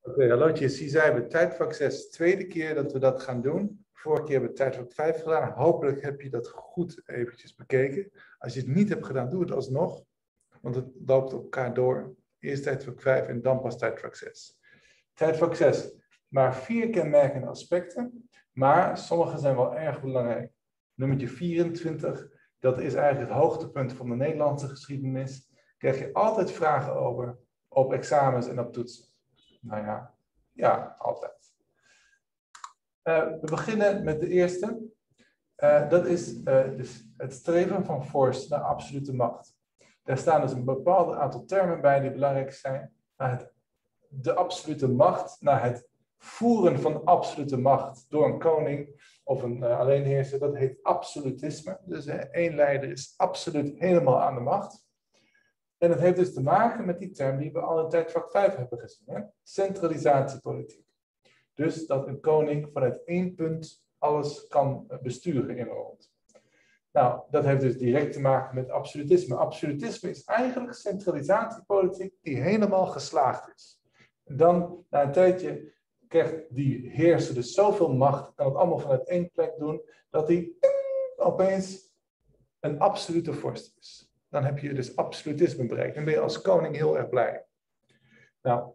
Oké, hallo Jess. Hier zijn we tijdvak 6. Tweede keer dat we dat gaan doen. Vorige keer hebben we tijdvak 5 gedaan. Hopelijk heb je dat goed eventjes bekeken. Als je het niet hebt gedaan, doe het alsnog. Want het loopt op elkaar door. Eerst tijdvak 5 en dan pas tijdvak 6. Tijdvak 6. Maar 4 kenmerkende aspecten. Maar sommige zijn wel erg belangrijk. Nummertje 24. Dat is eigenlijk het hoogtepunt van de Nederlandse geschiedenis. Daar krijg je altijd vragen over. Op examens en op toetsen. Nou ja, altijd. We beginnen met de eerste. Dat is dus het streven van force naar absolute macht. Daar staan dus een bepaald aantal termen bij die belangrijk zijn. De absolute macht, naar het voeren van absolute macht door een koning of een alleenheerser, dat heet absolutisme. Dus één leider is absoluut helemaal aan de macht. En dat heeft dus te maken met die term die we al in tijdvak 5 hebben gezien. Hè? Centralisatiepolitiek. Dus dat een koning vanuit één punt alles kan besturen in een land. Nou, dat heeft dus direct te maken met absolutisme. Absolutisme is eigenlijk centralisatiepolitiek die helemaal geslaagd is. En dan, na een tijdje, krijgt die heerser dus zoveel macht, kan het allemaal vanuit één plek doen, dat hij opeens een absolute vorst is. Dan heb je dus absolutisme bereikt. En ben je als koning heel erg blij. Nou,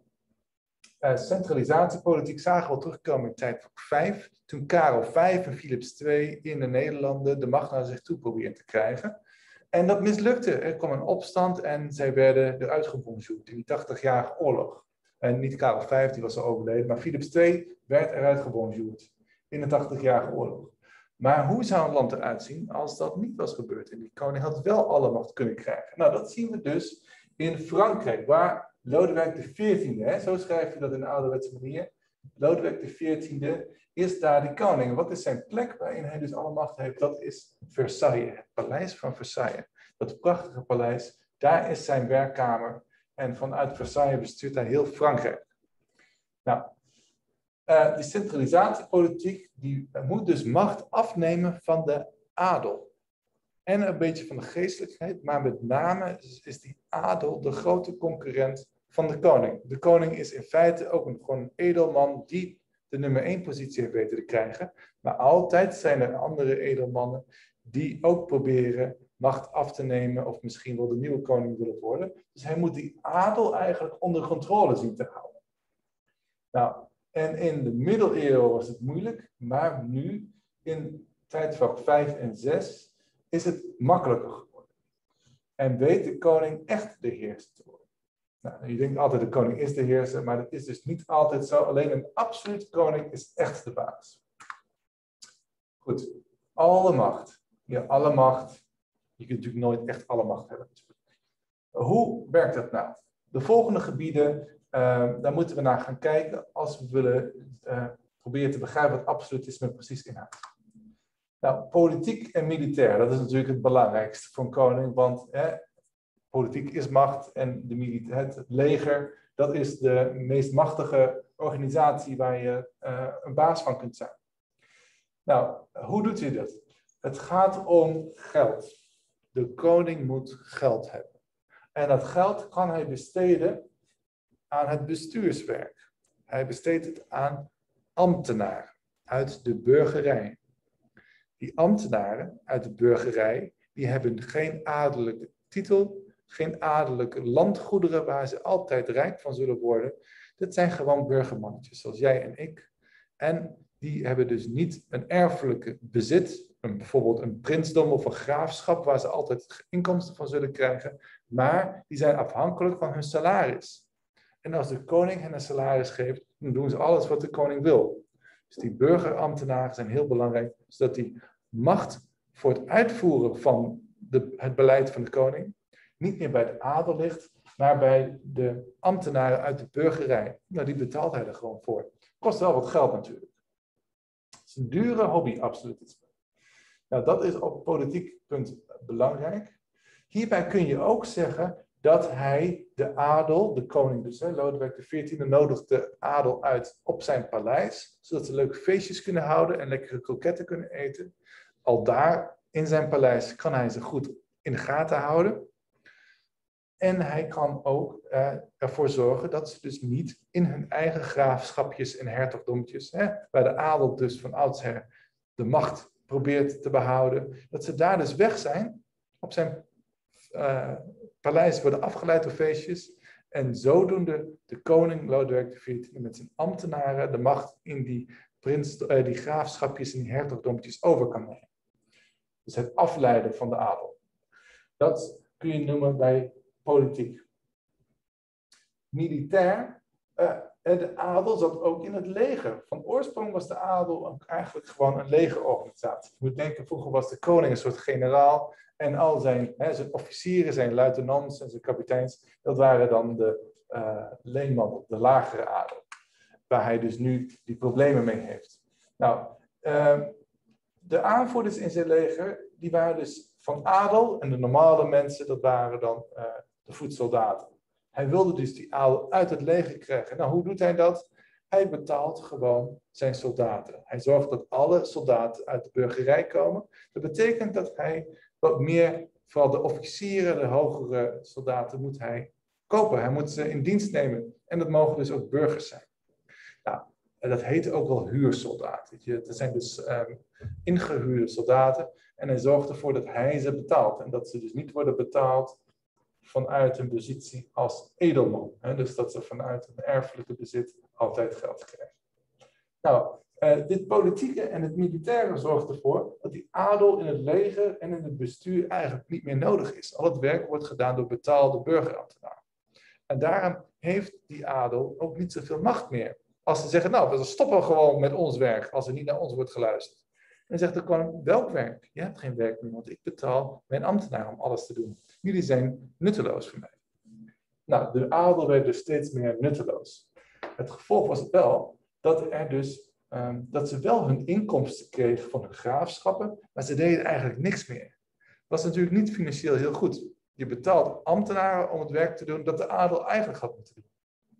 centralisatiepolitiek zagen we al terugkomen in tijdvak 5. Toen Karel V en Philips II in de Nederlanden de macht naar zich toe probeerden te krijgen. En dat mislukte. Er kwam een opstand en zij werden eruit gebonjourd in die 80-jarige oorlog. En niet Karel V, die was al overleden, maar Philips II werd eruit gebonjourd in de 80-jarige oorlog. Maar hoe zou een land eruit zien als dat niet was gebeurd? En die koning had wel alle macht kunnen krijgen. Nou, dat zien we dus in Frankrijk, waar Lodewijk XIV, zo schrijf je dat in de ouderwetse manier, Lodewijk XIV is daar de koning. Wat is zijn plek waarin hij dus alle macht heeft? Dat is Versailles, het paleis van Versailles. Dat prachtige paleis, daar is zijn werkkamer. En vanuit Versailles bestuurt hij heel Frankrijk. Nou, die centralisatiepolitiek die moet dus macht afnemen van de adel. En een beetje van de geestelijkheid, maar met name is die adel de grote concurrent van de koning. De koning is in feite ook gewoon een edelman die de nummer 1 positie heeft weten te krijgen. Maar altijd zijn er andere edelmannen die ook proberen macht af te nemen of misschien wel de nieuwe koning willen worden. Dus hij moet die adel eigenlijk onder controle zien te houden. Nou, en in de middeleeuwen was het moeilijk, maar nu in tijdvak 5 en 6 is het makkelijker geworden. En weet de koning echt de heerser te worden. Nou, je denkt altijd de koning is de heerser, maar dat is dus niet altijd zo. Alleen een absolute koning is echt de baas. Goed, alle macht. Ja, alle macht. Je kunt natuurlijk nooit echt alle macht hebben. Hoe werkt dat nou? De volgende gebieden, daar moeten we naar gaan kijken als we willen proberen te begrijpen wat absolutisme precies inhoudt. Nou, politiek en militair, dat is natuurlijk het belangrijkste voor een koning, want politiek is macht en het leger, dat is de meest machtige organisatie waar je een baas van kunt zijn. Nou, hoe doet hij dat? Het gaat om geld. De koning moet geld hebben. En dat geld kan hij besteden aan het bestuurswerk. Hij besteedt het aan ambtenaren uit de burgerij. Die ambtenaren uit de burgerij, die hebben geen adellijke titel, geen adellijke landgoederen waar ze altijd rijk van zullen worden. Dat zijn gewoon burgermannetjes, zoals jij en ik. En die hebben dus niet een erfelijke bezit, bijvoorbeeld een prinsdom of een graafschap waar ze altijd inkomsten van zullen krijgen, maar die zijn afhankelijk van hun salaris. En als de koning hen een salaris geeft, dan doen ze alles wat de koning wil. Dus die burgerambtenaren zijn heel belangrijk, zodat die macht voor het uitvoeren van het beleid van de koning niet meer bij de adel ligt, maar bij de ambtenaren uit de burgerij. Nou, die betaalt hij er gewoon voor. Kost wel wat geld natuurlijk. Het is een dure hobby, absolutisme. Nou, dat is op politiek punt belangrijk. Hierbij kun je ook zeggen dat hij de adel, de koning dus, Lodewijk XIV, nodigt de adel uit op zijn paleis, zodat ze leuke feestjes kunnen houden en lekkere kroketten kunnen eten. Al daar in zijn paleis kan hij ze goed in de gaten houden. En hij kan ook ervoor zorgen dat ze dus niet in hun eigen graafschapjes en hertogdommetjes, waar de adel dus van oudsher de macht probeert te behouden, dat ze daar dus weg zijn, op zijn paleis worden afgeleid door feestjes. En zodoende de koning Lodewijk XIV met zijn ambtenaren de macht in die graafschapjes en die hertogdommetjes over kan nemen. Dus het afleiden van de adel. Dat kun je noemen bij politiek. Militair, de adel zat ook in het leger. Van oorsprong was de adel ook eigenlijk gewoon een legerorganisatie. Je moet denken, vroeger was de koning een soort generaal. En al zijn officieren, zijn luitenants en zijn kapiteins, dat waren dan de leenmannen, de lagere adel. Waar hij dus nu die problemen mee heeft. Nou, de aanvoerders in zijn leger, die waren dus van adel. En de normale mensen, dat waren dan de voetsoldaten. Hij wilde dus die adel uit het leger krijgen. Nou, hoe doet hij dat? Hij betaalt gewoon zijn soldaten. Hij zorgt dat alle soldaten uit de burgerij komen. Dat betekent dat hij wat meer, vooral de officieren, de hogere soldaten, moet hij kopen. Hij moet ze in dienst nemen. En dat mogen dus ook burgers zijn. Nou, en dat heet ook wel huursoldaten. Dat zijn dus ingehuurde soldaten. En hij zorgt ervoor dat hij ze betaalt. En dat ze dus niet worden betaald vanuit een positie als edelman. Dus dat ze vanuit een erfelijke bezit altijd geld krijgen. Nou, dit politieke en het militaire zorgt ervoor dat die adel in het leger en in het bestuur eigenlijk niet meer nodig is. Al het werk wordt gedaan door betaalde burgerambtenaren. En daarom heeft die adel ook niet zoveel macht meer. Als ze zeggen, nou, we stoppen gewoon met ons werk als er niet naar ons wordt geluisterd. En zegt de koning, welk werk? Je hebt geen werk meer, want ik betaal mijn ambtenaar om alles te doen. Jullie zijn nutteloos voor mij. Nou, de adel werd dus steeds meer nutteloos. Het gevolg was wel dat ze wel hun inkomsten kregen van hun graafschappen, maar ze deden eigenlijk niks meer. Dat was natuurlijk niet financieel heel goed. Je betaalt ambtenaren om het werk te doen dat de adel eigenlijk had moeten doen.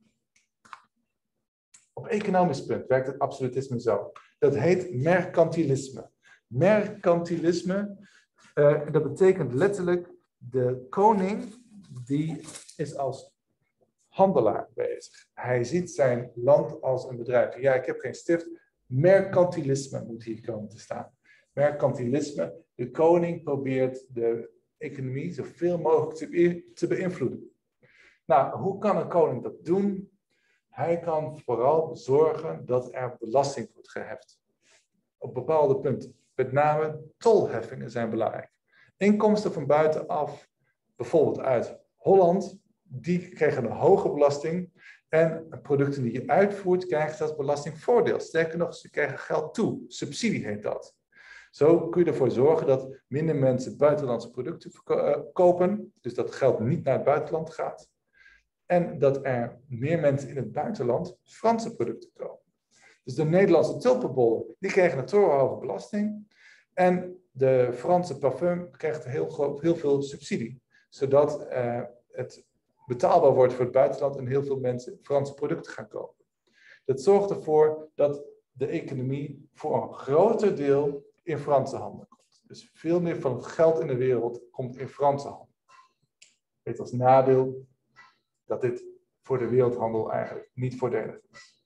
Op economisch punt werkt het absolutisme zo. Dat heet mercantilisme. Mercantilisme, dat betekent letterlijk de koning die is als handelaar bezig. Hij ziet zijn land als een bedrijf. Ja, ik heb geen stift. Mercantilisme moet hier komen te staan. Mercantilisme, de koning probeert de economie zoveel mogelijk te beïnvloeden. Nou, hoe kan een koning dat doen? Hij kan vooral zorgen dat er belasting wordt geheft. Op bepaalde punten. Met name tolheffingen zijn belangrijk. Inkomsten van buitenaf, bijvoorbeeld uit Holland, die krijgen een hoge belasting. En producten die je uitvoert, krijgen dat belastingvoordeel. Sterker nog, ze krijgen geld toe. Subsidie heet dat. Zo kun je ervoor zorgen dat minder mensen buitenlandse producten kopen. Dus dat geld niet naar het buitenland gaat. En dat er meer mensen in het buitenland Franse producten kopen. Dus de Nederlandse tulpenbollen, die krijgen een torenhoge belasting. En de Franse parfum krijgt heel veel subsidie. Zodat het betaalbaar wordt voor het buitenland en heel veel mensen Franse producten gaan kopen. Dat zorgt ervoor dat de economie voor een groter deel in Franse handen komt. Dus veel meer van het geld in de wereld komt in Franse handen. Met als nadeel dat dit voor de wereldhandel eigenlijk niet voordelig is.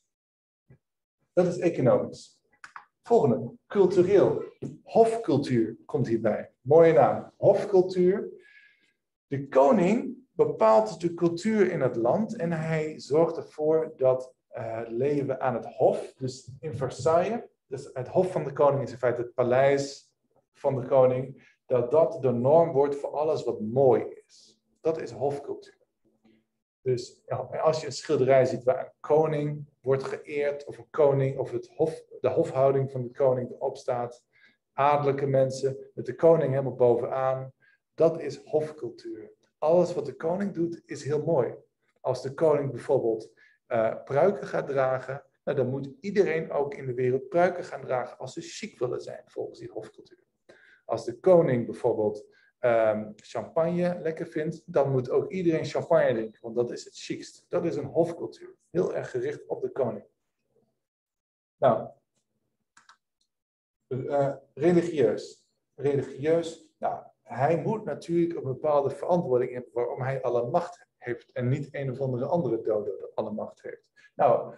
Dat is economisch. Volgende, cultureel. Hofcultuur komt hierbij. Mooie naam. Hofcultuur. De koning bepaalt de cultuur in het land en hij zorgt ervoor dat leven aan het hof, dus in Versailles, dus het hof van de koning is in feite het paleis van de koning, dat de norm wordt voor alles wat mooi is. Dat is hofcultuur. Dus ja, als je een schilderij ziet waar een koning wordt geëerd, of een koning, of de hofhouding van de koning erop staat, adellijke mensen met de koning helemaal bovenaan, dat is hofcultuur. Alles wat de koning doet is heel mooi. Als de koning bijvoorbeeld pruiken gaat dragen, nou, dan moet iedereen ook in de wereld pruiken gaan dragen als ze chic willen zijn volgens die hofcultuur. Als de koning bijvoorbeeld champagne lekker vindt, dan moet ook iedereen champagne drinken, want dat is het chicst. Dat is een hofcultuur, heel erg gericht op de koning. Nou, religieus. Religieus, nou, hij moet natuurlijk een bepaalde verantwoording hebben waarom hij alle macht heeft en niet een of andere dodo dat alle macht heeft. Nou,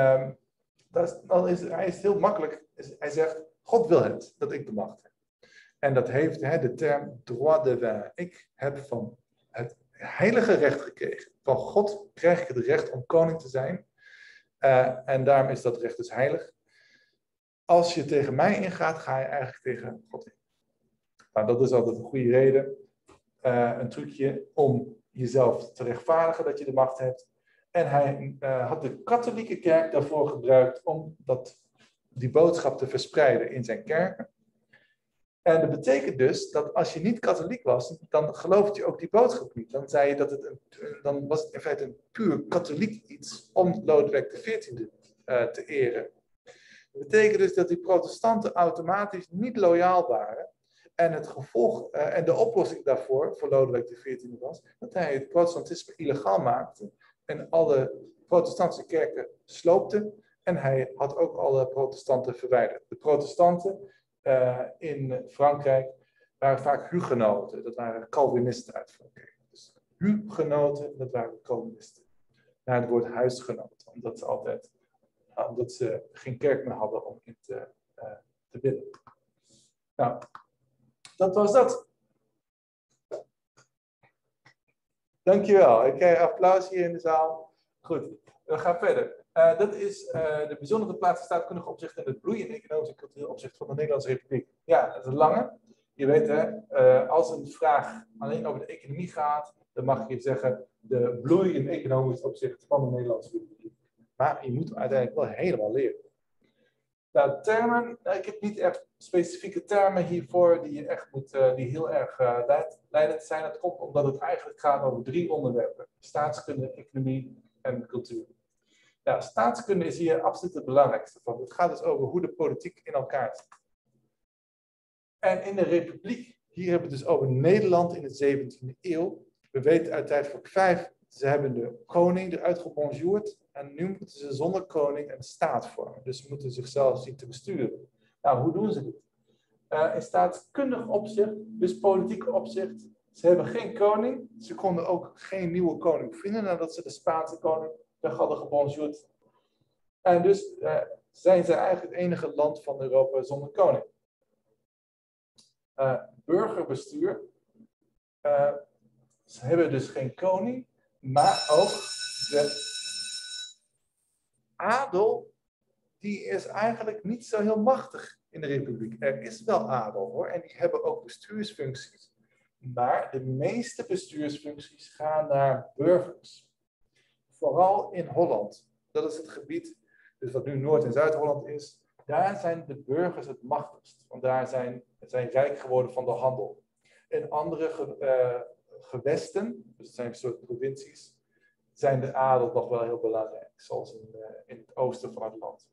hij is heel makkelijk. Hij zegt, God wil het, dat ik de macht heb. En dat heeft de term droit divin. Ik heb van het heilige recht gekregen. Van God krijg ik het recht om koning te zijn. En daarom is dat recht dus heilig. Als je tegen mij ingaat, ga je eigenlijk tegen God in. Nou, dat is altijd een goede reden. Een trucje om jezelf te rechtvaardigen dat je de macht hebt. En hij had de katholieke kerk daarvoor gebruikt om die boodschap te verspreiden in zijn kerken. En dat betekent dus dat als je niet katholiek was, dan geloofde je ook die boodschap niet. Dan zei je dan was het in feite een puur katholiek iets om Lodewijk XIV te eren. Dat betekent dus dat die protestanten automatisch niet loyaal waren. En het gevolg en de oplossing daarvoor, voor Lodewijk XIV was, dat hij het protestantisme illegaal maakte en alle protestantse kerken sloopte. En hij had ook alle protestanten verwijderd. De protestanten in Frankrijk waren vaak hugenoten. Dat waren Calvinisten uit Frankrijk. Dus hugenoten, dat waren Calvinisten. Naar het woord huisgenoten, omdat ze geen kerk meer hadden om in te bidden. Nou, dat was dat. Dankjewel. Ik krijg applaus hier in de zaal. Goed, we gaan verder. Dat is de bijzondere plaats van staatkundige opzicht en het bloeiende economisch en cultureel opzicht van de Nederlandse Republiek. Ja, dat is een lange. Je weet als een vraag alleen over de economie gaat, dan mag je zeggen de bloeiende economisch opzicht van de Nederlandse Republiek. Maar je moet hem uiteindelijk wel helemaal leren. Nou, termen, ik heb niet echt specifieke termen hiervoor die heel erg leidend zijn. Dat komt omdat het eigenlijk gaat over 3 onderwerpen. Staatskunde, economie en cultuur. Ja, staatskunde is hier absoluut het belangrijkste van. Het gaat dus over hoe de politiek in elkaar zit. En in de Republiek, hier hebben we het dus over Nederland in de 17e eeuw. We weten uit Tijdvak 5, ze hebben de koning eruit gebonjourd. En nu moeten ze zonder koning een staat vormen. Dus ze moeten zichzelf zien te besturen. Nou, hoe doen ze dit? In staatskundig opzicht, dus politiek opzicht. Ze hebben geen koning. Ze konden ook geen nieuwe koning vinden nadat ze de Spaanse koning weg hadden gebonjourd. En dus zijn ze eigenlijk het enige land van Europa zonder koning. Burgerbestuur. Ze hebben dus geen koning, maar ook de adel, die is eigenlijk niet zo heel machtig in de Republiek. Er is wel adel hoor, en die hebben ook bestuursfuncties. Maar de meeste bestuursfuncties gaan naar burgers. Vooral in Holland. Dat is het gebied, dus wat nu Noord- en Zuid-Holland is. Daar zijn de burgers het machtigst. Want daar zijn rijk geworden van de handel. In andere gewesten, dus het zijn een soort provincies, zijn de adel nog wel heel belangrijk. Zoals in het oosten van het land.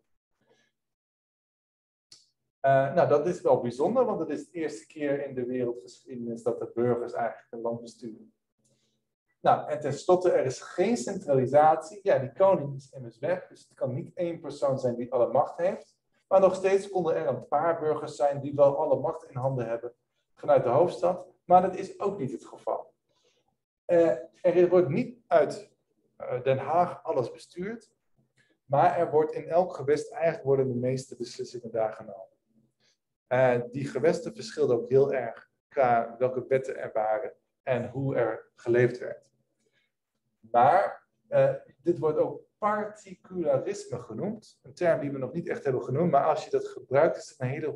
Nou, dat is wel bijzonder, want het is de eerste keer in de wereldgeschiedenis dat de burgers eigenlijk een land besturen. Nou, en tenslotte, er is geen centralisatie. Ja, die koning is immers weg, dus het kan niet één persoon zijn die alle macht heeft. Maar nog steeds konden er een paar burgers zijn die wel alle macht in handen hebben vanuit de hoofdstad. Maar dat is ook niet het geval. Er wordt niet uit Den Haag alles bestuurd, maar er wordt in elk gewest eigenlijk worden de meeste beslissingen daar genomen. Die gewesten verschilden ook heel erg qua welke wetten er waren en hoe er geleefd werd. Maar dit wordt ook particularisme genoemd, een term die we nog niet echt hebben genoemd, maar als je dat gebruikt is het een hele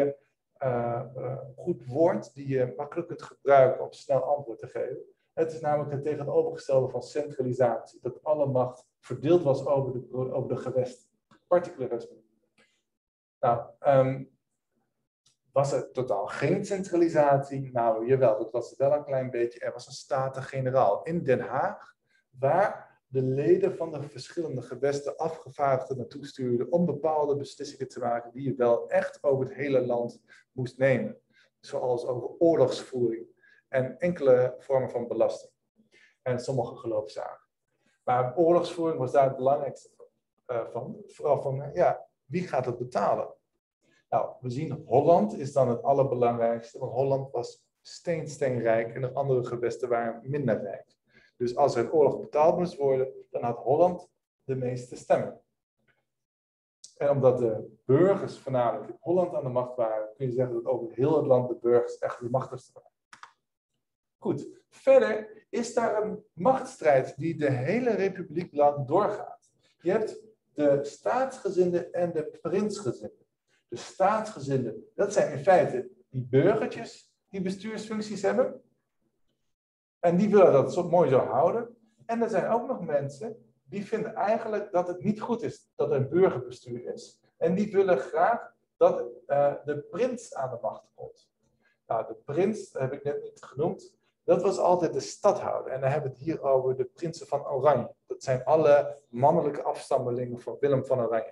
goed woord die je makkelijk kunt gebruiken om snel antwoord te geven. Het is namelijk het tegenovergestelde van centralisatie, dat alle macht verdeeld was over de gewesten. Particularisme. Nou, was er totaal geen centralisatie? Nou, jawel, dat was wel een klein beetje. Er was een Staten-Generaal in Den Haag, waar de leden van de verschillende gewesten afgevaardigden naartoe stuurden om bepaalde beslissingen te maken die je wel echt over het hele land moest nemen. Zoals over oorlogsvoering en enkele vormen van belasting. En sommige geloofszaken. Maar oorlogsvoering was daar het belangrijkste van. Vooral van, ja, wie gaat het betalen? Nou, we zien Holland is dan het allerbelangrijkste, want Holland was steenrijk en de andere gewesten waren minder rijk. Dus als er een oorlog betaald moest worden, dan had Holland de meeste stemmen. En omdat de burgers voornamelijk in Holland aan de macht waren, kun je zeggen dat over heel het land de burgers echt de machtigste waren. Goed, verder is daar een machtsstrijd die de hele republiek lang doorgaat. Je hebt de staatsgezinden en de prinsgezinden. De staatsgezinden, dat zijn in feite die burgertjes die bestuursfuncties hebben. En die willen dat zo mooi zo houden. En er zijn ook nog mensen die vinden eigenlijk dat het niet goed is dat er een burgerbestuur is. En die willen graag dat de prins aan de macht komt. Nou, de prins, dat heb ik net niet genoemd, dat was altijd de stadhouder. En dan hebben we het hier over de prinsen van Oranje. Dat zijn alle mannelijke afstammelingen van Willem van Oranje.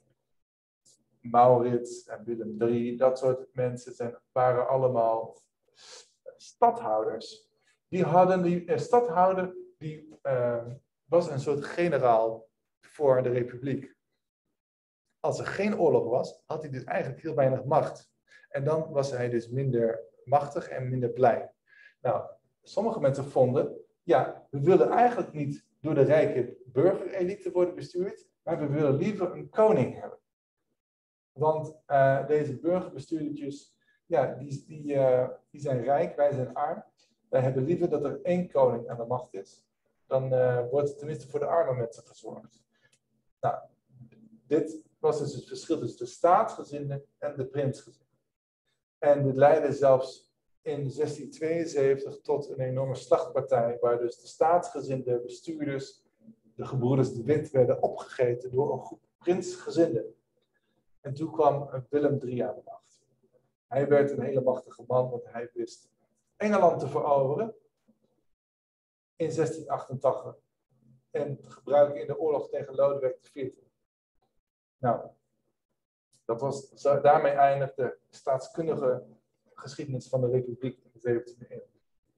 Maurits en Willem III, dat soort mensen waren allemaal stadhouders. Die stadhouder was een soort generaal voor de republiek. Als er geen oorlog was, had hij dus eigenlijk heel weinig macht. En dan was hij dus minder machtig en minder blij. Nou, sommige mensen vonden, ja, we willen eigenlijk niet door de rijke burgerelite worden bestuurd, maar we willen liever een koning hebben. Want deze burgerbestuurdertjes, ja, die zijn rijk, wij zijn arm. Wij hebben liever dat er één koning aan de macht is. Dan wordt er tenminste voor de arme mensen gezorgd. Nou, dit was dus het verschil tussen de staatsgezinden en de prinsgezinden. En dit leidde zelfs in 1672 tot een enorme slachtpartij, waar dus de staatsgezinde bestuurders, de gebroeders de Wit, werden opgegeten door een groep prinsgezinden. En toen kwam Willem III aan de macht. Hij werd een hele machtige man, want hij wist Engeland te veroveren in 1688 en te gebruiken in de oorlog tegen Lodewijk XIV. Nou, daarmee eindigt de staatskundige geschiedenis van de Republiek in de 17e eeuw.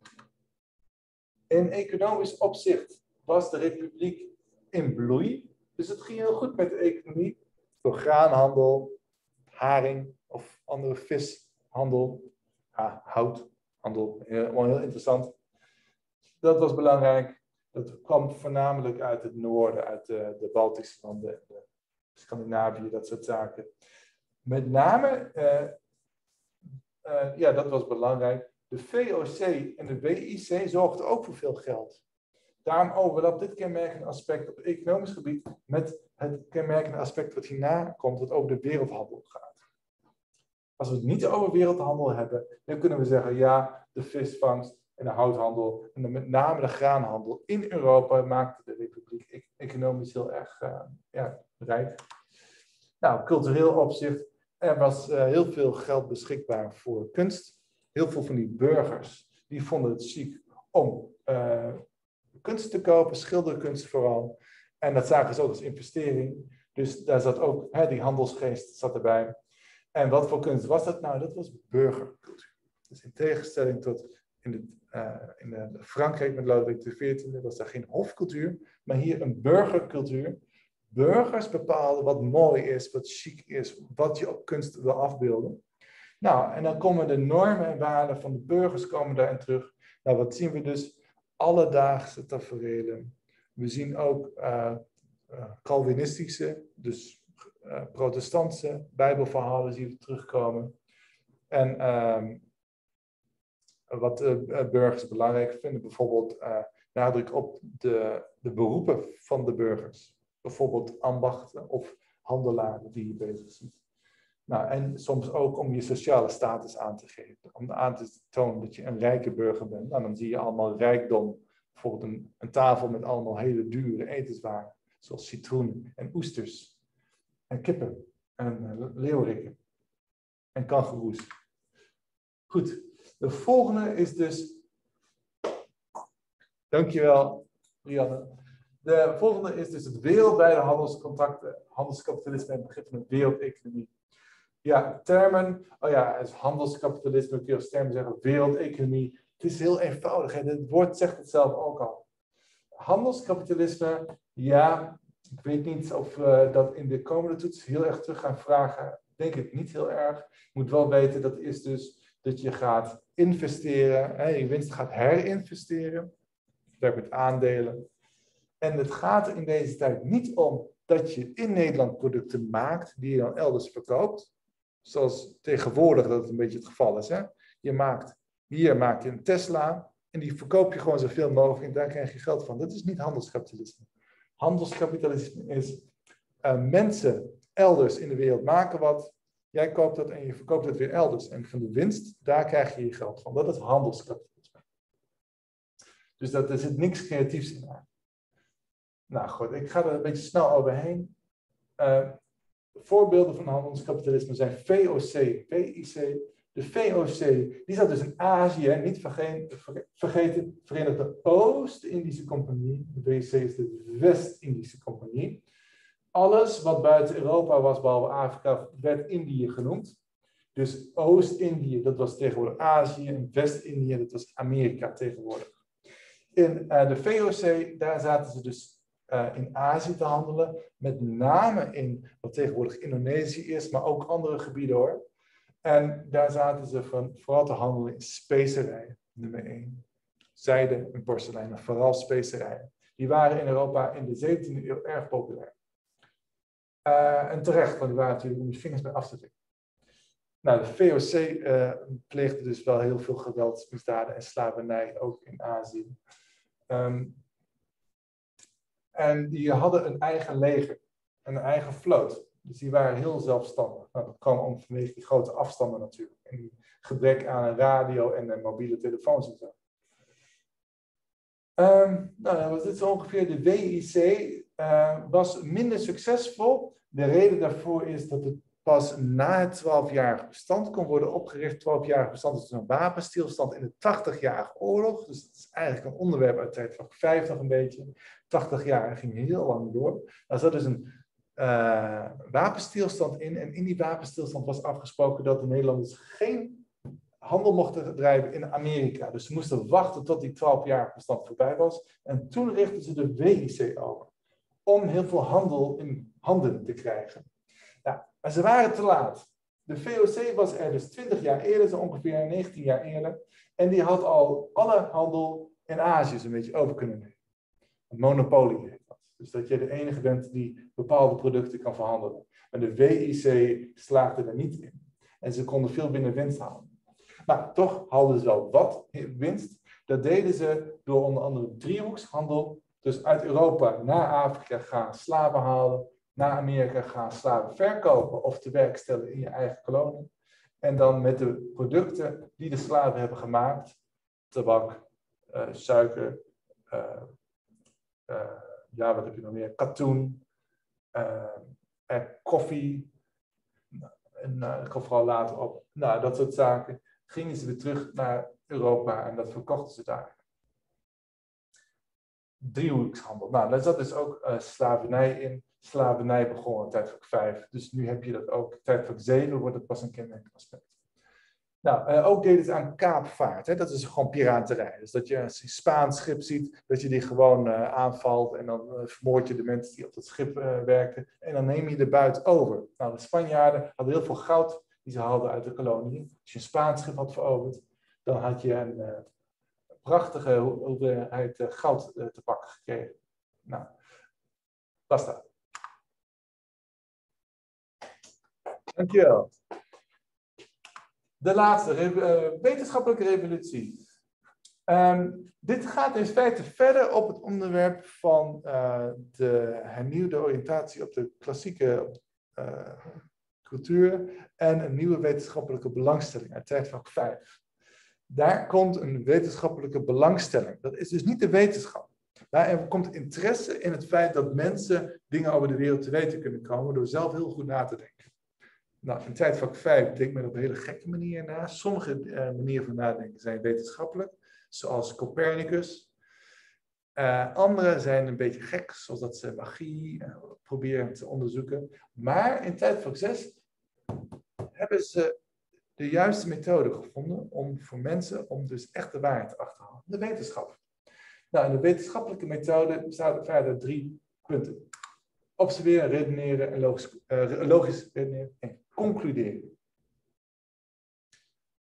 In economisch opzicht was de Republiek in bloei, dus het ging heel goed met de economie. Door graanhandel, haring of andere vishandel, houthandel, heel interessant. Dat was belangrijk. Dat kwam voornamelijk uit het noorden, uit de Baltische landen, Scandinavië, dat soort zaken. Met name, ja, dat was belangrijk. De VOC en de WIC zorgden ook voor veel geld. Daarom overlapt dit kenmerkende aspect op het economisch gebied met het kenmerkende aspect wat hierna komt, wat over de wereldhandel gaat. Als we het niet over wereldhandel hebben, dan kunnen we zeggen, ja, de visvangst en de houthandel en met name de graanhandel in Europa maakte de Republiek economisch heel erg rijk. Nou, cultureel opzicht, er was heel veel geld beschikbaar voor kunst. Heel veel van die burgers, die vonden het chic om kunst te kopen, schilderkunst vooral. En dat zagen ze ook als investering. Dus daar zat ook, die handelsgeest zat erbij. En wat voor kunst was dat? Nou, dat was burgercultuur. Dus in tegenstelling tot in Frankrijk met Lodewijk XIV was daar geen hofcultuur, maar hier een burgercultuur. Burgers bepalen wat mooi is, wat chic is, wat je op kunst wil afbeelden. Nou, en dan komen de normen en waarden van de burgers komen daarin terug. Nou, wat zien we dus? Alledaagse taferelen. We zien ook Calvinistische, dus protestantse bijbelverhalen zien we terugkomen. En wat de burgers belangrijk vinden, bijvoorbeeld nadruk op de beroepen van de burgers. Bijvoorbeeld ambachten of handelaren die je bezig ziet. Nou, en soms ook om je sociale status aan te geven. Om aan te tonen dat je een rijke burger bent. Nou, dan zie je allemaal rijkdom. Bijvoorbeeld een tafel met allemaal hele dure etenswaren. Zoals citroenen en oesters. En kippen. En leeuwerikken. En kangoeroes. Goed. De volgende is dus... Dankjewel, Rianne. De volgende is dus het wereldwijde handelscontacten, handelskapitalisme en het begrip van de wereldeconomie. Ja, termen, het handelskapitalisme, kun je als termen zeggen, wereldeconomie. Het is heel eenvoudig, hè? Het woord zegt het zelf ook al. Handelskapitalisme, ja, ik weet niet of we dat in de komende toets heel erg terug gaan vragen. Denk ik niet heel erg. Je moet wel weten, dat is dus dat je gaat investeren, je winst gaat herinvesteren, werkt met aandelen. En het gaat in deze tijd niet om dat je in Nederland producten maakt die je dan elders verkoopt. Zoals tegenwoordig dat het een beetje het geval is. Hè? Hier maak je een Tesla en die verkoop je gewoon zoveel mogelijk en daar krijg je geld van. Dat is niet handelskapitalisme. Handelskapitalisme is mensen elders in de wereld maken wat. Jij koopt dat en je verkoopt het weer elders. En van de winst, daar krijg je je geld van. Dat is handelskapitalisme. Dus er zit niks creatiefs in aan. Nou goed, ik ga er een beetje snel overheen. Voorbeelden van handelskapitalisme zijn VOC, PIC. De VOC, die zat dus in Azië, niet vergeten, Verenigde Oost-Indische Compagnie. De WIC is de West-Indische Compagnie. Alles wat buiten Europa was, behalve Afrika, werd Indië genoemd. Dus Oost-Indië, dat was tegenwoordig Azië, en West-Indië, dat was Amerika tegenwoordig. In de VOC, daar zaten ze dus in Azië te handelen, met name in wat tegenwoordig Indonesië is, maar ook andere gebieden hoor. En daar zaten ze vooral te handelen in specerijen, nummer 1. Zijde en porselein, vooral specerijen. Die waren in Europa in de 17e eeuw erg populair. En terecht, want die waren natuurlijk om je vingers bij af te tikken. Nou, de VOC pleegde dus wel heel veel geweldsmisdaden en slavernij, ook in Azië. En die hadden een eigen leger, een eigen vloot. Dus die waren heel zelfstandig. Nou, dat kwam om vanwege die grote afstanden natuurlijk. En die gebrek aan een radio en mobiele telefoons en zo. Nou, dit is ongeveer de WIC. Was minder succesvol. De reden daarvoor is dat het pas na het 12-jarige bestand kon worden opgericht. 12-jarige bestand is een wapenstilstand in de 80-jarige oorlog. Dus dat is eigenlijk een onderwerp uit tijdvak 5 nog een beetje. 80 jaar ging heel lang door. Daar zat dus een wapenstilstand in. En in die wapenstilstand was afgesproken dat de Nederlanders geen handel mochten drijven in Amerika. Dus ze moesten wachten tot die 12-jarige bestand voorbij was. En toen richtten ze de WIC over. Om heel veel handel in handen te krijgen. Nou, maar ze waren te laat. De VOC was er dus 20 jaar eerder, zo ongeveer 19 jaar eerder. En die had al alle handel in Azië zo'n beetje over kunnen nemen. Een monopolie heet dat. Dus dat je de enige bent die bepaalde producten kan verhandelen. Maar de WIC slaagde er niet in. En ze konden veel minder winst halen. Maar toch hadden ze wel wat winst. Dat deden ze door onder andere driehoekshandel. Dus uit Europa naar Afrika gaan slaven halen. Naar Amerika gaan slaven verkopen of te werk stellen in je eigen kolonie. En dan met de producten die de slaven hebben gemaakt. Tabak, suiker, wat heb je nog meer? Katoen, koffie. En ik kom vooral later op. Nou, dat soort zaken. Gingen ze weer terug naar Europa en dat verkochten ze daar. Driehoekshandel. Nou, daar zat dus ook slavernij in. Slavernij begon in tijdvak 5. Dus nu heb je dat ook. Tijdvak 7 wordt het pas een kenmerkend aspect. Nou, ook deden ze aan kaapvaart. Hè? Dat is gewoon piraterij. Dus dat je een Spaans schip ziet, dat je die gewoon aanvalt en dan vermoord je de mensen die op dat schip werkten. En dan neem je de buit over. Nou, de Spanjaarden hadden heel veel goud die ze hadden uit de kolonie. Als je een Spaans schip had veroverd, dan had je een prachtige hoeveelheid goud te pakken gekregen. Nou, basta. Dankjewel. De laatste, wetenschappelijke revolutie. Dit gaat in feite verder op het onderwerp van de hernieuwde oriëntatie op de klassieke cultuur en een nieuwe wetenschappelijke belangstelling uit tijdvak 5. Daar komt een wetenschappelijke belangstelling. Dat is dus niet de wetenschap. Maar er komt interesse in het feit dat mensen dingen over de wereld te weten kunnen komen door zelf heel goed na te denken. Nou, in tijdvak 5 denkt men op een hele gekke manier na. Sommige manieren van nadenken zijn wetenschappelijk, zoals Copernicus. Andere zijn een beetje gek, zoals dat ze magie proberen te onderzoeken. Maar in tijdvak 6 hebben ze de juiste methode gevonden om voor mensen om dus echt de waarheid te achterhalen. De wetenschap. Nou, en de wetenschappelijke methode bestaat uit 3 punten. Observeren, redeneren en logisch redeneren en concluderen.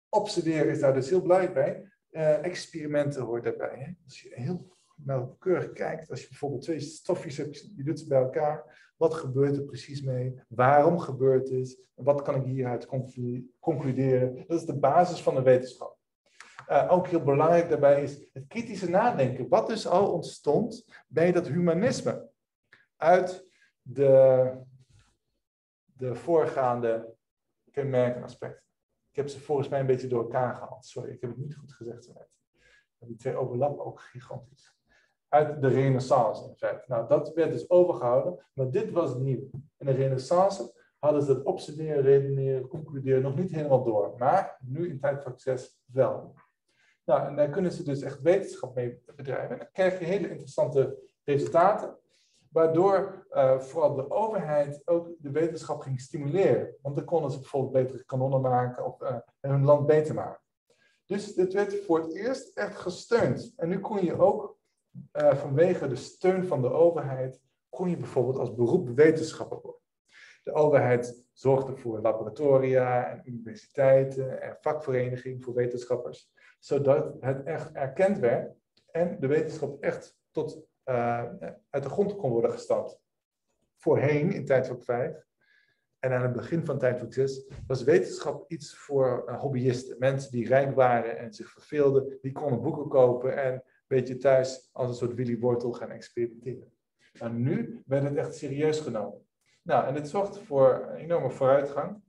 Obsederen is daar dus heel belangrijk bij. Experimenten hoort daarbij. Hè? Als je heel nauwkeurig kijkt, als je bijvoorbeeld 2 stofjes hebt, je doet ze bij elkaar. Wat gebeurt er precies mee? Waarom gebeurt dit? Wat kan ik hieruit concluderen? Dat is de basis van de wetenschap. Ook heel belangrijk daarbij is het kritische nadenken. Wat dus al ontstond bij dat humanisme. Uit de voorgaande kenmerken aspecten. Ik heb ze volgens mij een beetje door elkaar gehaald. Sorry, ik heb het niet goed gezegd zo net. Die 2 overlappen ook gigantisch. Uit de Renaissance in feite. Nou, dat werd dus overgehouden, maar dit was nieuw. In de Renaissance hadden ze het obsederen, redeneren, concluderen nog niet helemaal door. Maar nu in tijdvak 6 wel. Nou, en daar kunnen ze dus echt wetenschap mee bedrijven. En dan krijg je hele interessante resultaten. Waardoor vooral de overheid ook de wetenschap ging stimuleren. Want dan konden ze bijvoorbeeld betere kanonnen maken of hun land beter maken. Dus dit werd voor het eerst echt gesteund. En nu kon je ook vanwege de steun van de overheid, kon je bijvoorbeeld als beroep wetenschapper worden. De overheid zorgde voor laboratoria en universiteiten en vakverenigingen voor wetenschappers. Zodat het echt erkend werd en de wetenschap echt tot uit de grond kon worden gestampt. Voorheen, in tijdvak 5, en aan het begin van tijdvak 6, was wetenschap iets voor hobbyisten. Mensen die rijk waren en zich verveelden, die konden boeken kopen en een beetje thuis als een soort Willy Wortel gaan experimenteren. Maar nu werd het echt serieus genomen. Nou, en dit zorgde voor een enorme vooruitgang.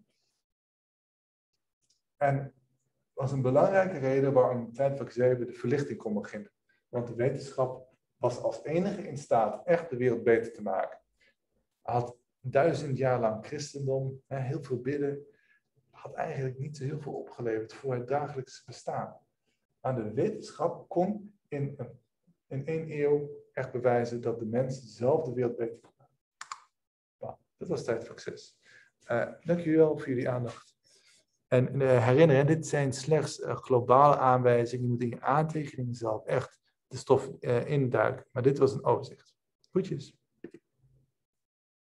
En was een belangrijke reden waarom tijdvak 7 de verlichting kon beginnen. Want de wetenschap was als enige in staat echt de wereld beter te maken. Had 1000 jaar lang christendom, heel veel bidden, had eigenlijk niet zo heel veel opgeleverd voor het dagelijks bestaan. Maar de wetenschap kon in 1 eeuw echt bewijzen dat de mens zelf de wereld beter kon maken. Nou, dat was tijdvak 6. Dank jullie wel voor jullie aandacht. En herinneren, dit zijn slechts globale aanwijzingen. Je moet in je aantekeningen zelf echt de stof induiken. Maar dit was een overzicht. Groetjes.